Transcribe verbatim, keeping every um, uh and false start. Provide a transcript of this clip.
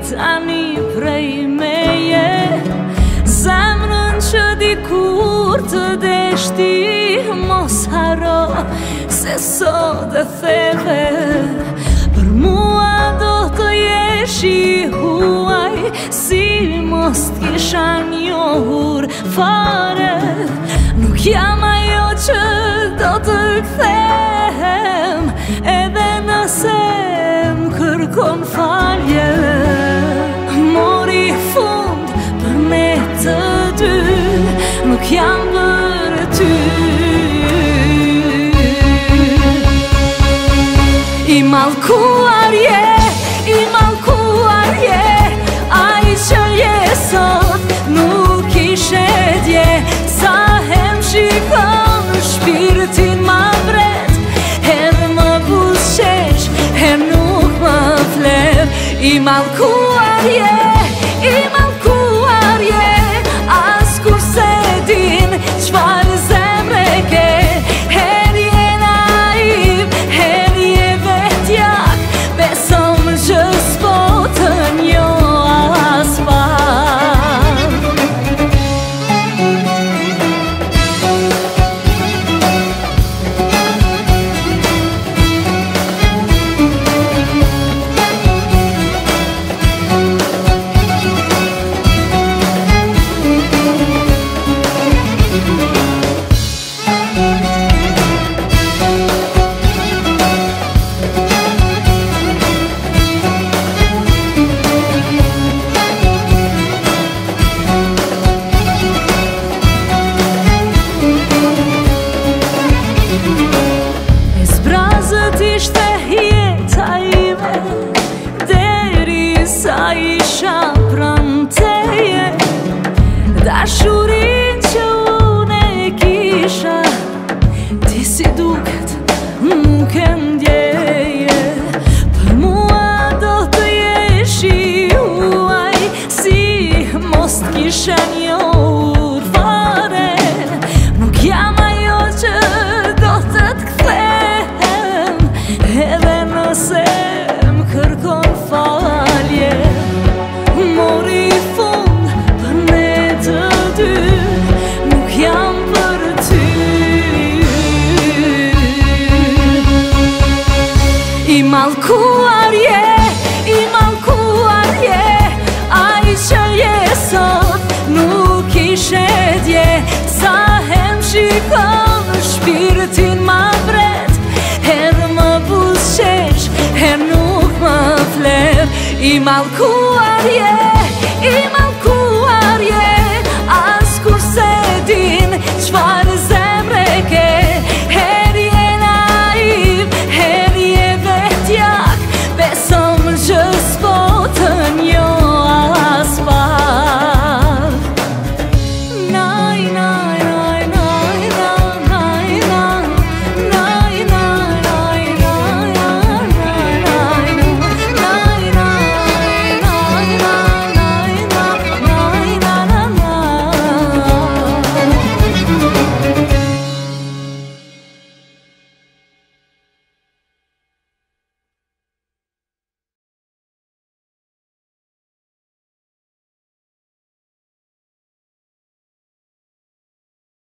tani prej meje, zemrën që dikur të deshti mos haro, se sot e theve për mua do të jesh i huaj, si mos t'kisha njohur fare. Nuk jam ajo që do të kthem, edhe nëse m'kërkon falje. Mori fund për ne të dy, nuk jam për ty. I mallkuar je, i mallkuar je, ai që je sot nuk ishe dje. Sa hem shikon shpirtin ma vret, edhe më buzëqesh, her nuk më flet. I mallkuar je, i mallkuar je, as kur se din çfarë zemre ke. Her je naiv, her je vetjak, besom që s'po të njoh as pak. E zbrazët ishte jeta ime, deri sa isha pranë teje. Dashurin që unë e kisha, ti si duket nuk e ndjeje. Për mua do të jesh i huaj, si mos t'kisha njohur fare. Nuk jam ajo që do të t'kthem, edhe nëse m'kërkon falje. Mori fund për ne të dy, nuk jam për ty. I mallkuar je, i mallkuar je, ai që je sot nuk ishe dje. Sa hem shikon shpirtin ma vret, her më buzëqesh, her nuk më flet. I mallkuar je, i mallkuar